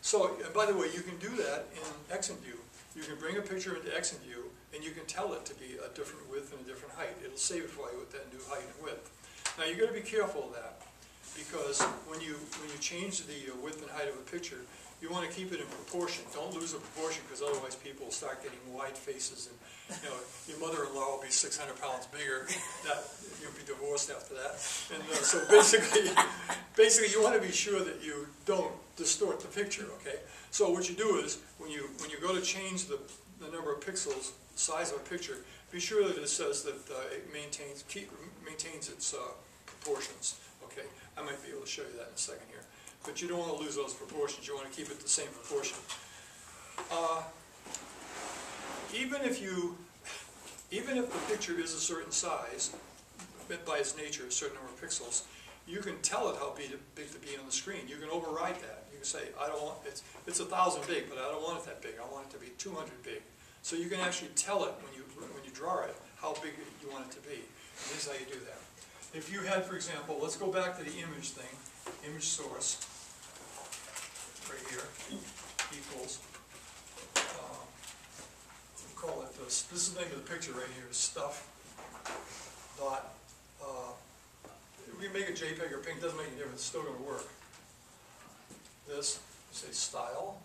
So, and by the way, you can do that in XNView. You can bring a picture into XNView, and you can tell it to be a different width and a different height. It'll save it for you with that new height and width. Now, you got to be careful of that, because when you when you change the width and height of a picture, you want to keep it in proportion. Don't lose the proportion, because otherwise people will start getting wide faces, and you know your mother-in-law will be six hundred pounds bigger. That you'll be divorced after that. And uh, so basically, basically you want to be sure that you don't distort the picture. Okay. So what you do is when you when you go to change the the number of pixels, the size of a picture, be sure that it says that uh, it maintains keep maintains its uh, proportions. Okay. I might be able to show you that in a second here. But you don't want to lose those proportions. You want to keep it the same proportion. Uh, even if you, even if the picture is a certain size, by its nature, a certain number of pixels, you can tell it how big, big to be on the screen. You can override that. You can say, I don't want it's it's a thousand big, but I don't want it that big. I want it to be two hundred big. So you can actually tell it when you when you draw it how big you want it to be. And this is how you do that. If you had, for example, let's go back to the image thing, image source. Right here, equals, uh, we call it this, this is the name of the picture right here, stuff dot, uh, we make a JPEG or ping, doesn't make any difference, it's still going to work. This, say style,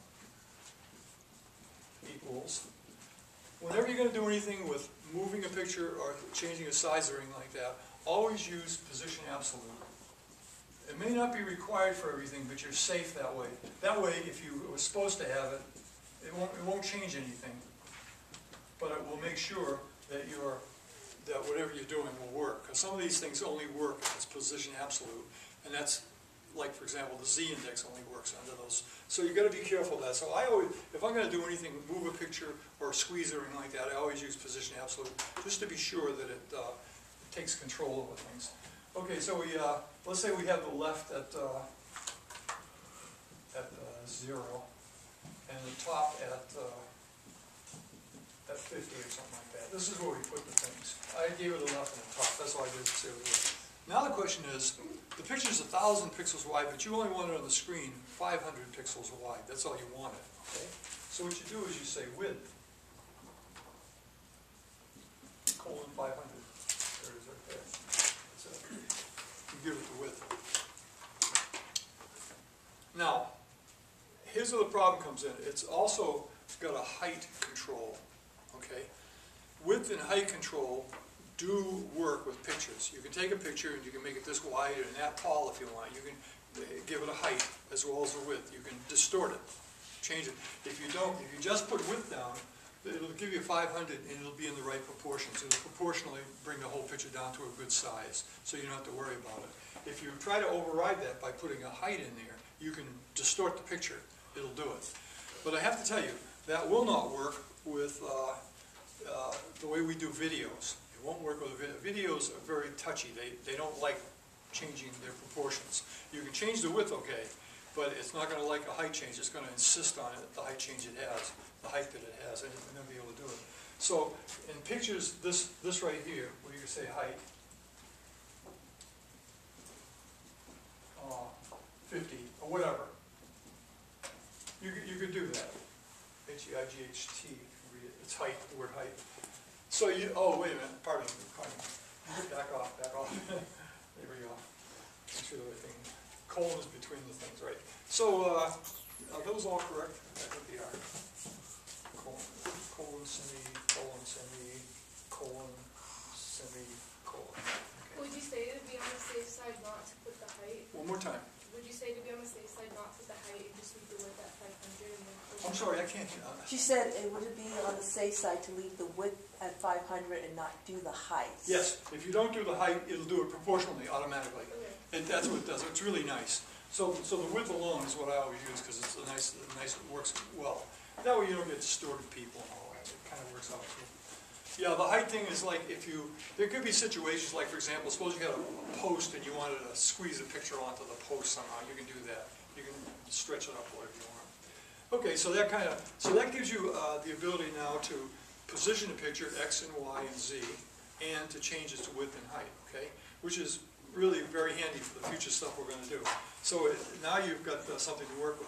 equals, whenever you're going to do anything with moving a picture or changing a size or anything like that, always use position absolute. It may not be required for everything, but you're safe that way. That way, if you were supposed to have it, it won't, it won't change anything. But it will make sure that you're, that whatever you're doing will work. Because some of these things only work if it's position absolute. And that's, like for example, the Z-index only works under those. So you've got to be careful of that. So I always, if I'm going to do anything, move a picture or squeeze or anything like that, I always use position absolute, just to be sure that it, uh, it takes control over things. Okay, so we, uh, let's say we have the left at, uh, at uh, zero, and the top at, uh, at fifty or something like that. This is where we put the things. I gave it a left and a top, that's all I did to say it was. Now the question is, the picture's a thousand pixels wide, but you only want it on the screen five hundred pixels wide. That's all you wanted, okay? So what you do is you say width, colon five hundred. There it is right there. Give it the width. Now, here's where the problem comes in. It's also got a height control, okay? Width and height control do work with pictures. You can take a picture and you can make it this wide and that tall if you want. You can give it a height as well as a width. You can distort it, change it. If you don't, if you just put width down, it'll give you five hundred and it'll be in the right proportions. It'll proportionally bring the whole picture down to a good size, so you don't have to worry about it. If you try to override that by putting a height in there, you can distort the picture. It'll do it. But I have to tell you, that will not work with uh, uh, the way we do videos. It won't work with video. Videos are very touchy. They, they don't like changing their proportions. You can change the width, okay, but it's not going to like a height change. It's going to insist on it, the height change it has, the height that it has, and it's going to be able to do it. So in pictures, this this right here, where you say height, uh, fifty or whatever, you could, you could do that. H E I G H T, read it. It's height, the word height. So you, oh wait a minute, pardon me, pardon me. Back off, back off. There we go. Make sure the right thing. Colon is between the things, right? So uh, are those all correct? I think they are. Colon, colon, semicolon, semicolon, semicolon. Okay. Would you say to be on the safe side not to put the height? One more time. Would you say to be on the safe side not put the height and just leave the width at five hundred and then put I'm sorry, I can't hear. Uh, She said it would be on the safe side to leave the width at five hundred and not do the height. Yes, if you don't do the height, it'll do it proportionally, automatically. Okay. And that's what it does. It's really nice. So, so the width alone is what I always use because it's a nice, a nice. It works well. That way you don't get distorted people and all that. It kind of works out too. Yeah, the height thing is like if you. There could be situations like, for example, suppose you had a post and you wanted to squeeze a picture onto the post somehow. You can do that. You can stretch it up whatever you want. Okay, so that kind of. So that gives you uh, the ability now to position a picture X and Y and Z, and to change its width and height. Okay, which is really very handy for the future stuff we're going to do. So it, now you've got uh, something to work with.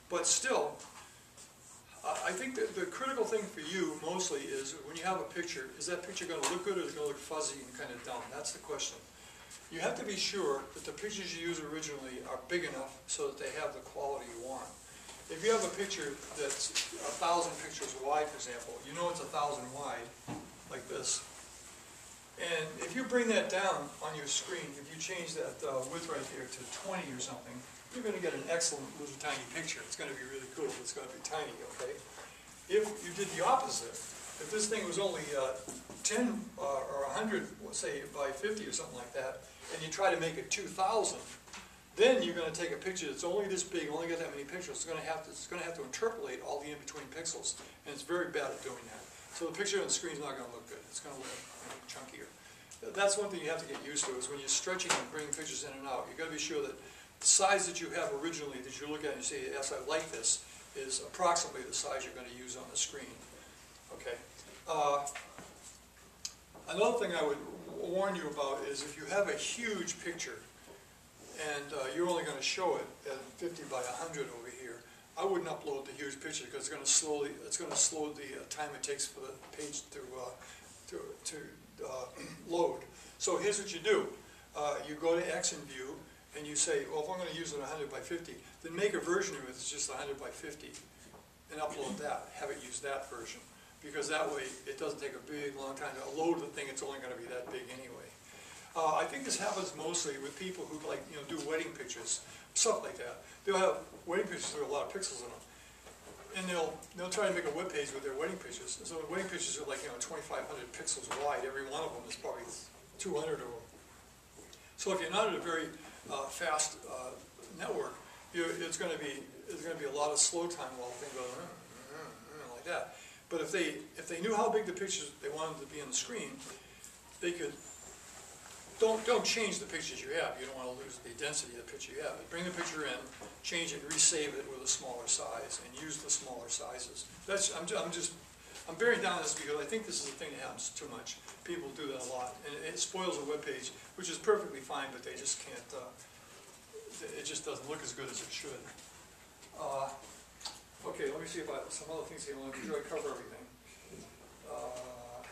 But still, I I think that the critical thing for you mostly is when you have a picture, is that picture gonna look good or is it gonna look fuzzy and kind of dumb? That's the question. You have to be sure that the pictures you use originally are big enough so that they have the quality you want. If you have a picture that's a thousand pictures wide, for example, you know it's a thousand wide, like this. And if you bring that down on your screen, if you change that uh, width right there to twenty or something, you're gonna get an excellent little tiny picture. It's gonna be really cool, it's gonna be tiny, okay? If you did the opposite, if this thing was only uh, ten uh, or one hundred, let's say by fifty or something like that, and you try to make it two thousand, then you're going to take a picture that's only this big, only got that many pixels. It's going to have to, it's going to have to interpolate all the in-between pixels, and it's very bad at doing that. So the picture on the screen is not going to look good. It's going to look, you know, chunkier. That's one thing you have to get used to, is when you're stretching and bringing pictures in and out, you've got to be sure that the size that you have originally, that you look at and you say, yes, I like this, is approximately the size you're going to use on the screen. Okay. Uh, another thing I would warn you about is if you have a huge picture, and uh, you're only going to show it at fifty by one hundred over here, I wouldn't upload the huge picture because it's going to slowly, it's going to slow the uh, time it takes for the page to uh, to, to uh, load. So here's what you do: uh, you go to X and View, and you say, well, if I'm going to use it one hundred by fifty, then make a version of it that's just one hundred by fifty, and upload that. Have it use that version, because that way it doesn't take a big long time to load the thing. It's only going to be that big anyway. Uh, I think this happens mostly with people who like, you know, do wedding pictures, stuff like that. They'll have wedding pictures with a lot of pixels in them, and they'll they'll try to make a web page with their wedding pictures. So the wedding pictures are like, you know, twenty-five hundred pixels wide. Every one of them is probably two hundred of them. So if you're not at a very uh, fast uh, network, you, it's going to be there's going to be a lot of slow time while the thing goes mm, mm, mm, like that. But if they if they knew how big the pictures they wanted to be on the screen, they could. Don't, don't change the pictures you have. You don't want to lose the density of the picture you have. But bring the picture in, change it, resave it with a smaller size, and use the smaller sizes. That's, I'm, I'm just, I'm bearing down this because I think this is a thing that happens too much. People do that a lot, and it, it spoils a web page, which is perfectly fine, but they just can't, uh, it just doesn't look as good as it should. Uh, okay, let me see if I, some other things here. Let me try to cover everything. Uh,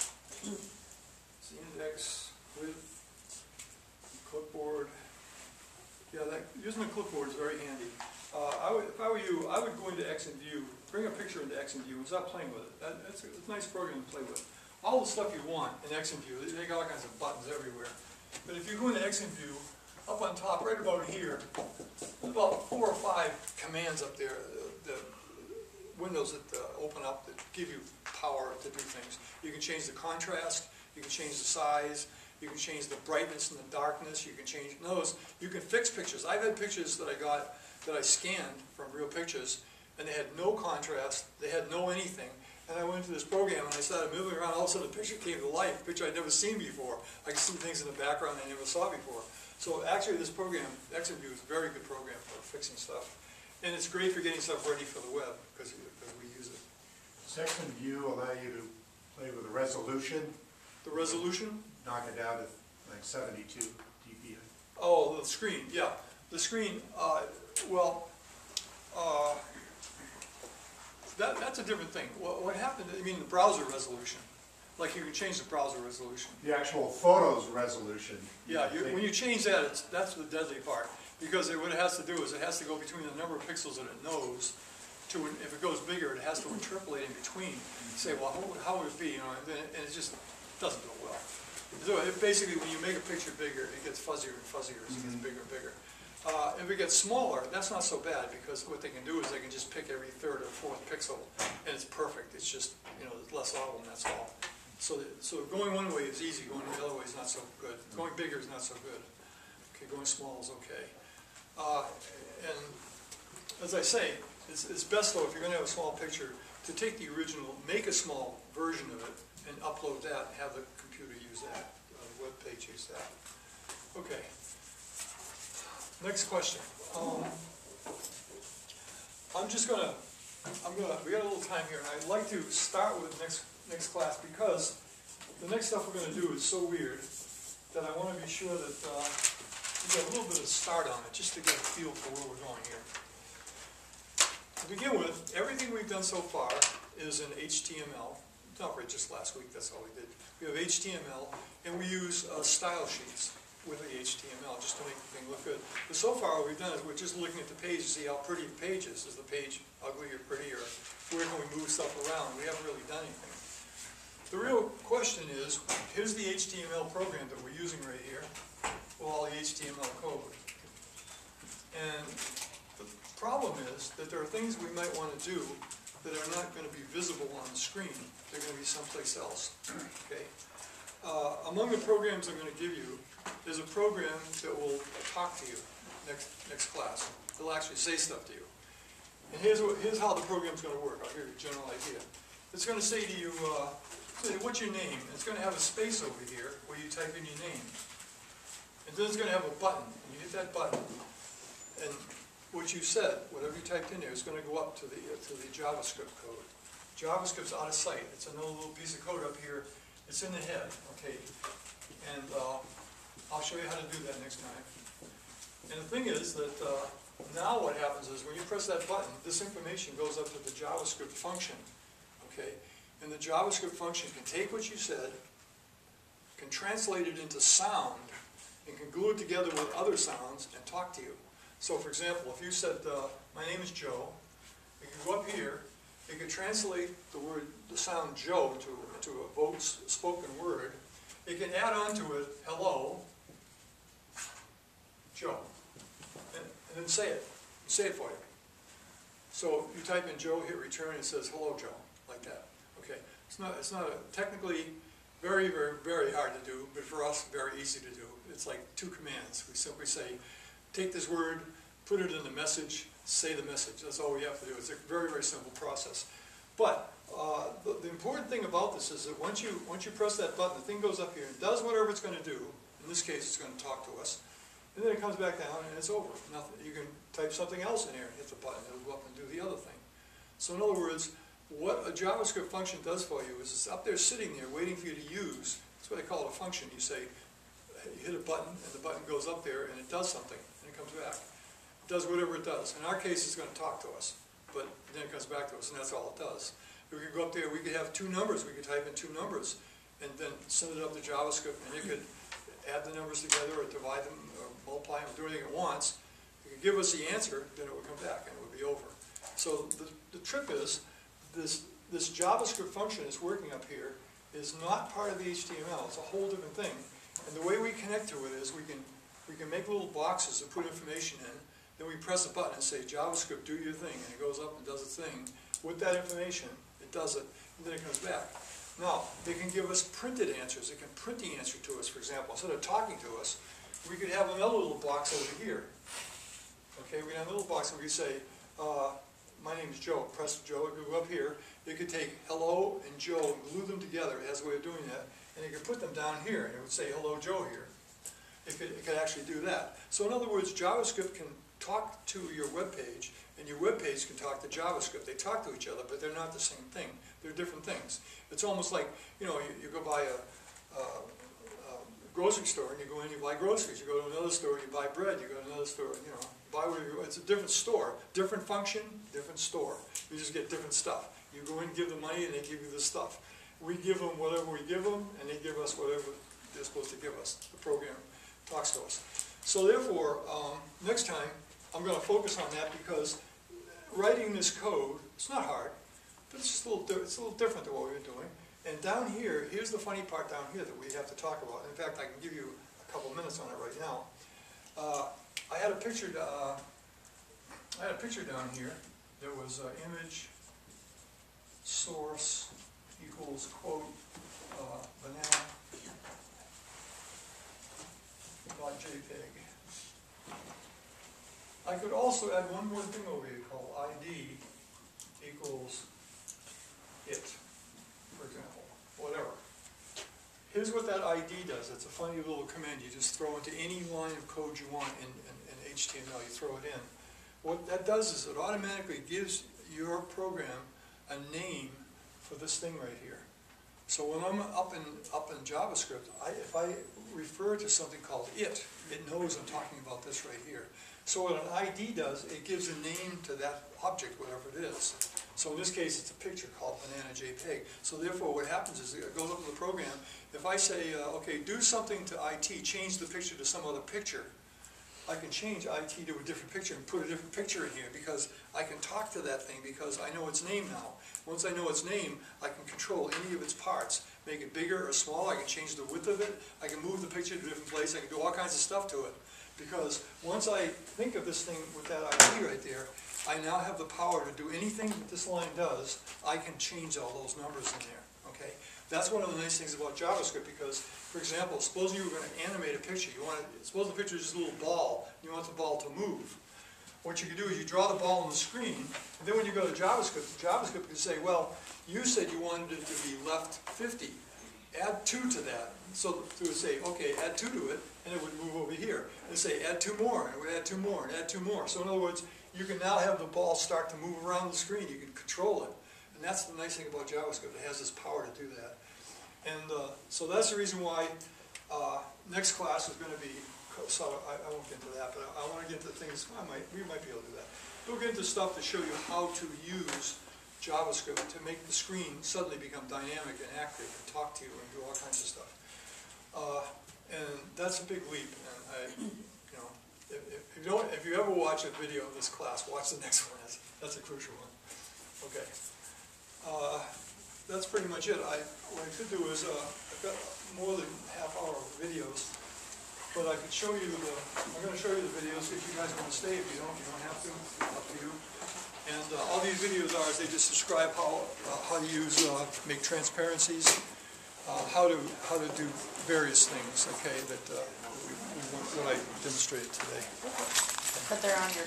it's the index with clipboard. Yeah, that, using the clipboard is very handy. Uh, I would, if I were you, I would go into X and View, bring a picture into X and View, and start playing with it. That, that's a, it's a nice program to play with. All the stuff you want in X and View, they got all kinds of buttons everywhere. But if you go into X and View, up on top, right about here, there's about four or five commands up there, the, the windows that uh, open up that give you power to do things. You can change the contrast, you can change the size, you can change the brightness and the darkness, you can change those. You can fix pictures. I've had pictures that I got, that I scanned from Real Pictures, and they had no contrast, they had no anything. And I went into this program and I started moving around, all of a sudden the picture came to life, a picture I'd never seen before. I could see things in the background I never saw before. So actually this program, X and View, is a very good program for fixing stuff. And it's great for getting stuff ready for the web, because we use it. Does X and View allow you to play with the resolution? The resolution? Knock it down to like seventy-two D P I. Oh, the screen, yeah. The screen, uh, well, uh, that, that's a different thing. What, what happened, I mean the browser resolution. Like you can change the browser resolution. The actual photos resolution. Yeah, you, when you change that, it's, that's the deadly part. Because it, what it has to do is it has to go between the number of pixels that it knows to, if it goes bigger, it has to interpolate in between. Say, well, how, how would it be, you know, and, then, and it just doesn't go well. So it basically, when you make a picture bigger, it gets fuzzier and fuzzier as it gets bigger and bigger. Uh, if it gets smaller, that's not so bad, because what they can do is they can just pick every third or fourth pixel, and it's perfect. It's just, you know, less of them, that's all. So, that, so going one way is easy, going the other way is not so good. Going bigger is not so good. Okay, going small is okay. Uh, and as I say, it's, it's best though, if you're going to have a small picture, to take the original, make a small version of it, and upload that, and have the computer use that, uh, the web page use that. Okay. Next question. Um, I'm just gonna, I'm gonna, we got a little time here, and I'd like to start with next next class because the next stuff we're gonna do is so weird that I want to be sure that uh, we get a little bit of start on it, just to get a feel for where we're going here. to begin with, everything we've done so far is in H T M L. Not right, just last week, that's all we did. We have H T M L, and we use uh, style sheets with the H T M L just to make the thing look good. But so far, what we've done is we're just looking at the page to see how pretty the page is. Is the page ugly or pretty, or where can we move stuff around? We haven't really done anything. The real question is, here's the H T M L program that we're using right here, with all the H T M L code. And the problem is that there are things we might want to do that are not going to be visible on the screen. They're going to be someplace else. Okay. Uh, among the programs I'm going to give you is a program that will talk to you next next class. It'll actually say stuff to you. And here's what here's how the program's going to work. I'll give you a general idea. It's going to say to you, uh, say, what's your name? And it's going to have a space over here where you type in your name. And then it's going to have a button. And you hit that button, and what you said, whatever you typed in there, is going to go up to the uh, to the JavaScript code. JavaScript's out of sight. It's another little piece of code up here. It's in the head, okay? And uh, I'll show you how to do that next time. And the thing is that uh, now what happens is when you press that button, this information goes up to the JavaScript function, okay? And the JavaScript function can take what you said, can translate it into sound, and can glue it together with other sounds and talk to you. So for example, if you said, uh, my name is Joe, you can go up here, it can translate the word, the sound Joe into, into a vote, spoken word. It can add on to it, hello, Joe, and, and then say it, say it for you. So you type in Joe, hit return, it says hello Joe, like that. Okay, it's not, it's not a, technically very, very, very hard to do, but for us, very easy to do. It's like two commands. We simply say, take this word, put it in the message, say the message. That's all we have to do. It's a very, very simple process. But uh, the, the important thing about this is that once you once you press that button, the thing goes up here and does whatever it's going to do. In this case, it's going to talk to us. And then it comes back down and it's over. Nothing. You can type something else in here and hit the button. It'll go up and do the other thing. So in other words, what a JavaScript function does for you is it's up there sitting there waiting for you to use. That's what they call it a function. You say, you hit a button and the button goes up there and it does something and it comes back. It does whatever it does. In our case, it's going to talk to us, but then it comes back to us, and that's all it does. We could go up there, we could have two numbers, we could type in two numbers, and then send it up to JavaScript, and it could add the numbers together, or divide them, or multiply them, do anything it wants. It could give us the answer, then it would come back, and it would be over. So the, the trip is, this, this JavaScript function that's working up here is not part of the H T M L, it's a whole different thing. And the way we connect to it is we can, we can make little boxes to put information in. Then we press a button and say, JavaScript, do your thing, and it goes up and does its thing. With that information, it does it, and then it comes back. Now, it can give us printed answers. It can print the answer to us, for example. Instead of talking to us, we could have another little box over here. Okay, we have a little box, and we could say, uh, my name is Joe. Press Joe, it could go up here. It could take hello and Joe and glue them together. It has a way of doing that. And it could put them down here, and it would say hello Joe here. It could, it could actually do that. So in other words, JavaScript can talk to your web page, and your web page can talk to JavaScript. They talk to each other, but they're not the same thing. They're different things. It's almost like, you know, you, you go buy a, a, a grocery store, and you go in, you buy groceries. You go to another store, you buy bread. You go to another store, you know, buy whatever you want. It's a different store. Different function, different store. You just get different stuff. You go in, give them money, and they give you the stuff. We give them whatever we give them, and they give us whatever they're supposed to give us. The program talks to us. So therefore, um, next time, I'm going to focus on that because writing this code, it's not hard, but it's just a little, it's a little different than what we've been doing. And down here, here's the funny part down here that we have to talk about. In fact, I can give you a couple minutes on it right now. Uh, I had a picture. Uh, I had a picture down here. There was uh, image source equals quote uh, banana dot JPEG. I could also add one more thing over here called I D equals it, for example, whatever. Here's what that I D does. It's a funny little command. You just throw into any line of code you want in, in, in H T M L. You throw it in. What that does is it automatically gives your program a name for this thing right here. So when I'm up in up in JavaScript, I, if I refer to something called it, it knows I'm talking about this right here. So what an I D does, it gives a name to that object, whatever it is. So in this case, it's a picture called banana JPEG. So therefore, what happens is, it goes up to the program, if I say, uh, okay, do something to I T, change the picture to some other picture, I can change I T to a different picture and put a different picture in here, because I can talk to that thing because I know its name now. Once I know its name, I can control any of its parts, make it bigger or smaller, I can change the width of it, I can move the picture to a different place, I can do all kinds of stuff to it. Because once I think of this thing with that I D right there, I now have the power to do anything that this line does. I can change all those numbers in there, okay? That's one of the nice things about JavaScript, because, for example, suppose you were going to animate a picture. You want to, suppose the picture is just a little ball, you want the ball to move. What you can do is you draw the ball on the screen, and then when you go to JavaScript, JavaScript can say, well, you said you wanted it to be left fifty. Add two to that. So it would say, okay, add two to it, and it would move over here. And say, add two more, and it would add two more, and add two more. So in other words, you can now have the ball start to move around the screen. You can control it. And that's the nice thing about JavaScript. It has this power to do that. And uh, so that's the reason why uh, next class is going to be, so I, I won't get into that, but I, I want to get into things, I might, we might be able to do that. We'll get into stuff to show you how to use JavaScript to make the screen suddenly become dynamic and active and talk to you and do all kinds of stuff. Uh, and that's a big leap. And I, you know, if, if you don't, if you ever watch a video of this class, watch the next one. That's, that's a crucial one. Okay. Uh, that's pretty much it. I, what I could do is, uh, I've got more than half hour of videos, but I could show you the, I'm going to show you the videos if you guys want to stay. If you don't, you don't have to. Up to you. And uh, all these videos are, is they just describe how, uh, how to use, uh, make transparencies, uh, how to, how to do various things, okay, that uh, we, we want, what I demonstrated today. But they're on your